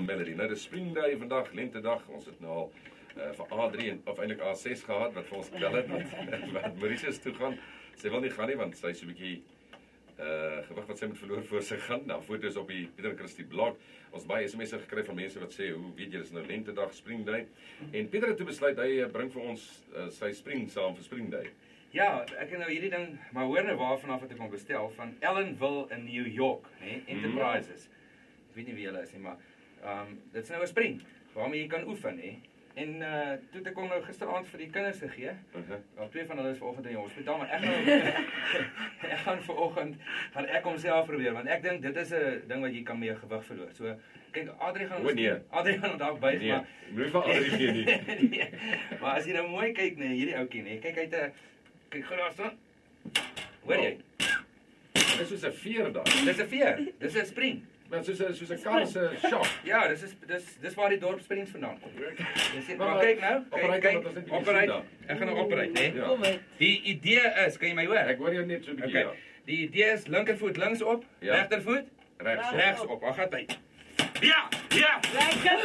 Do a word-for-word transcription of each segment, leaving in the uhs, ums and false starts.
Melody. Nou, dis Spring Day vandag, lentedag. Ons het nou al uh, vir A drie en, of eintlik A ses gehad wat vir ons gebel het wat, wat Mauritius toe gaan. Sy wil nie gaan nie want sy is so 'n bietjie uh gewig wat sy moet verloor voor sy gaan. Nou foto's op die Pieter Christie blog. Ons baie S M S'e gekry van mense wat sê, hoe weet jy dis nou lentedag, Spring Day? En Pieter het toe besluit hy bring vir ons uh, sy spring saam vir Spring Day. Ja, ek het nou hierdie ding, maar hoor nou waarvan af wat ek hom bestel, van Ellenville in New York, né? Enterprises. Ek weet nie wie hulle is nie, maar um, dit is nou 'n spring, waarmee jy kan oefen, hè? En uh, toe het ek hom nou gisteraand vir die kinders gegee. Uh-huh. Al twee van hulle is vanoggend in die hospitaal, maar ek gaan ek gaan vanoggend gaan ek homself probeer, want ek dink dit is 'n ding wat jy kan mee gewig verloor. So kyk, Adrie gaan ons nee. Adrie gaan dalk buig, nee, maar moenie vir Adrie gee nie. nee, maar as jy nou mooi kyk, nee, hierdie ouetjie, nee, kyk hy het 'n kyk gou daar staan. Hoor jy? Dit is soos 'n veer daar. Dis 'n veer. Dis 'n spring. Maar soos 'n soos 'n kar se shop. Ja, dis is dis dis waar die dorp springs vandaan kom. Dis maar, maar kyk nou, kyk kyk. Operate. Ek gaan nou operate, hè. Ja. Die idee is, kan jy my hoor? Ek hoor jou net so 'n bietjie. Okay. Die idee is linkervoet links op, ja. regtervoet regs regs op. Ag gaan hy. Ja, ja. Lekker.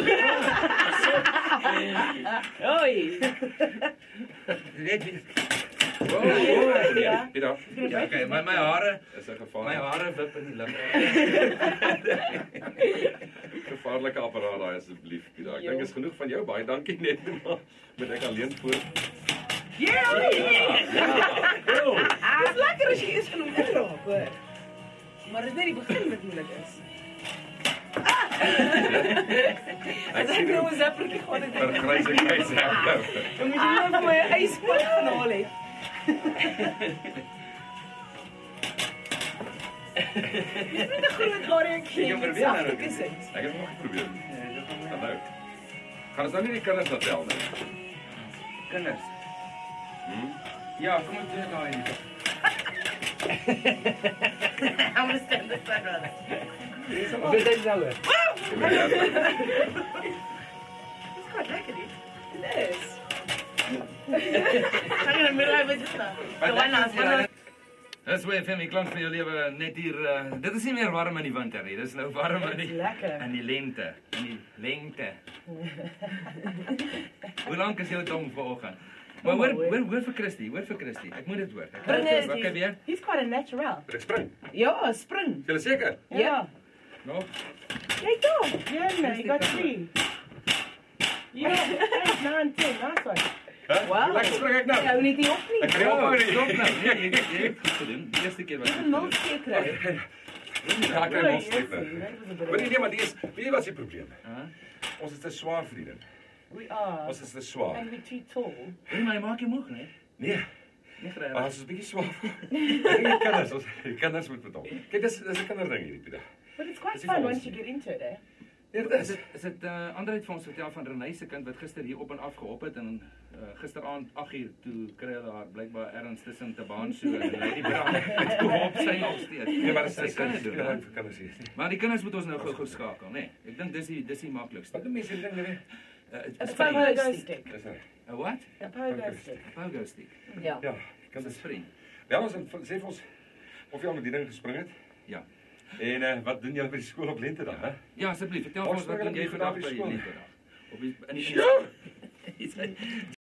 Oi. Net wie. Oh, oh, ja. Ja, ja, okay, my my hare is 'n gevaar. My hare wip in die lug. Gevaarlike apparaat daai asseblief, Pieter. Ek dink is genoeg van jou. Baie dankie net maar met ek alleen voor. Ja! Dis lekker as jy eens van hom inraak, hoor. Maar dis net die begin wat moeilik is. Ek sien nou 'n zappertjie gaan ek. Vergrys ek myself nou. Dan moet jy nou vir my 'n yspak gaan haal het. Dis net 'n groot areakie. Ek probeer nou. Ek het nog geprobeer. Nou. Gaan ons nou nie die kinders laat tel nie. Kinders. Hm? Ja, kom ons doen daai nie. I'm gonna stand this side rather. Wat is dit nou? Dis goed lekker dit. Dit is. Gaan jy nou middag met dit nou? Wat Dis weer vir my klank van jou lewe net hier. Uh, dit is nie meer warm in die winter nie. Dis nou warm in die in die lente, in die lengte. Hoe lank is jou tong vanoggend? Maar hoor, hoor, hoor vir Christie, hoor vir Christie. Ek moet dit hoor. Ek Bring dit. Wat kan weer? He's quite a natural. Ek spring. Ja, spring. Jy is seker? Ja. Nog? Kyk daar. Ja, man, you got three. Ja, eight, nine, ten, nice one. Huh? Wow. Lekker spring ek nou. Ja, nie die op nie. Ek kry op maar nie. Stop nou. Nee, jy het jy het goed gedoen. Die eerste keer was Jy dit. moet nog keer kry. Ja, ek kry nog steeds. That was a Maar bit nee, maar die is, weet jy wat se probleem? Huh? Ons is te swaar vir die ding. We are. Ons is te swaar. And we're too tall. Nee, maar jy maak jy moeg, né? Nee. Nie reg. Ah, ons is 'n bietjie swaar. Die kinders, ons die kinders moet betaal. Kyk, dis dis 'n kinderding hierdie Pieter. But it's quite Dis nie fun vir once ons you nie. get into it, eh? Nee, dit Is is. dit is dit uh, Andre het vir ons vertel van Renée se kind wat gister hier op en af gehop het en uh, gisteraand agt uur toe kry hulle haar blykbaar ergens tussen te baan so en hy die brand toe op sy nog steeds. Nee, maar dis Sy kan dit doen. Ja, hè? vir kinders hier. Maar die kinders moet ons nou gou-gou skakel, né? Nee, ek dink dis die dis die maklikste. Wat doen mense hierdie ding weer? Uh, A spring. pogo stick. Dis nou. 'n Wat? A pogo stick. Pogo stick. Ja. Ja, Dis kinders. spring. Wel ons sê vir ons of jy al met die ding gespring het. Ja. En uh, wat doen julle by die skool op lentedag, hè? Ja, asseblief, vertel Ons ons wat spring doen jy op die vandag vandag by skool. die lentedag? Op die in die Ja.